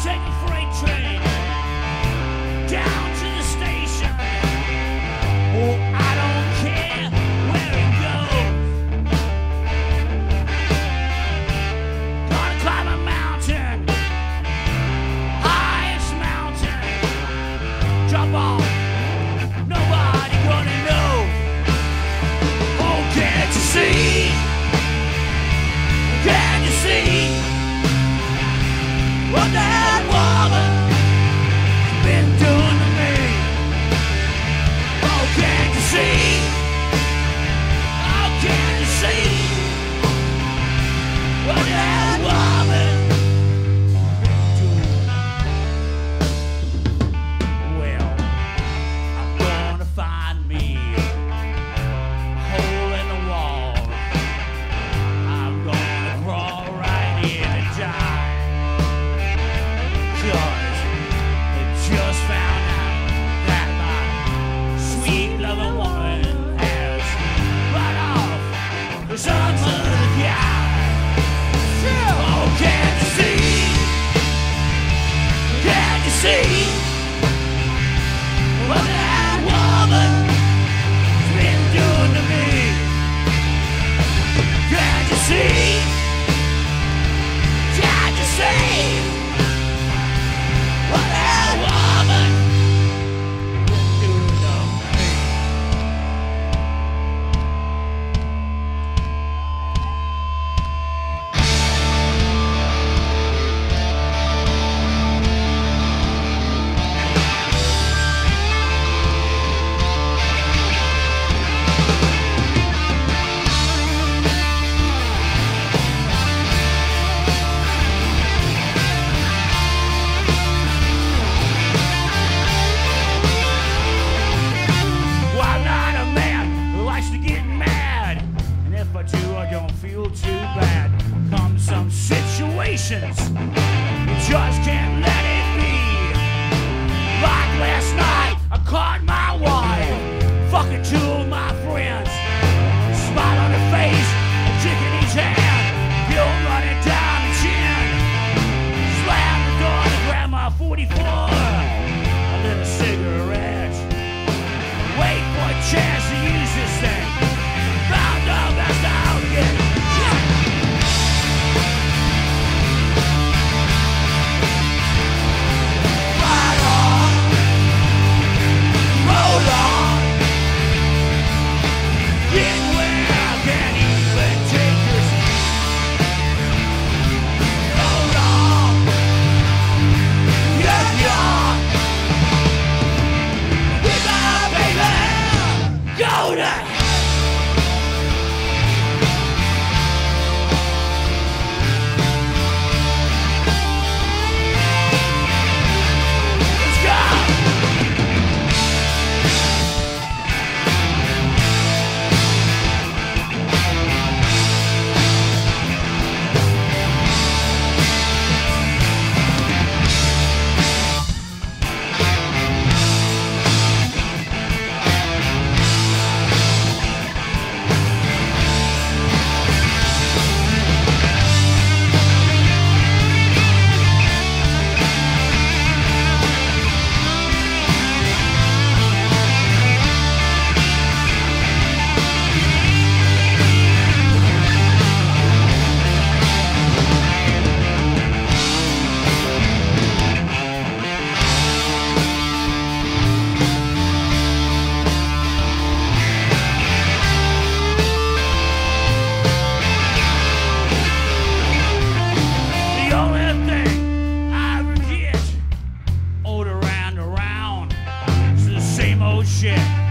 take a freight train down to the station. Oh, I don't care where it goes. Gonna climb a mountain, highest mountain. Drop off, nobody gonna know. Oh, can't you see? Can you see what that woman's been doing to me? Oh, can't you see? Oh, can't you see what that woman's been doing? Well, I'm gonna find me a hole in the wall. I'm gonna crawl right in and die. 'Cause I just found out that my sweet loving woman has run off with some other guy. Oh, can't you see? Can't you see what that woman's been doing to me? Can't you see? Can't you see what that woman's been doing to me? Well, I'm not a man who likes to get mad, and if I do, I don't feel too bad. Come some situations, you just can't let it be. Like last night, I caught my wife fucking two of my friends. Smile on her face, a chick in each hand, guilt running down the chin. Slam the door to grab my 44, a little cigarette. Wait for a chance to use this thing. Found out that's how to get it. Ride on, roll on, get where I can't even take this. Hold on, get young. Goodbye, baby. Go to hell. Let's go. The only thing I ever get, old around, is the same old shit.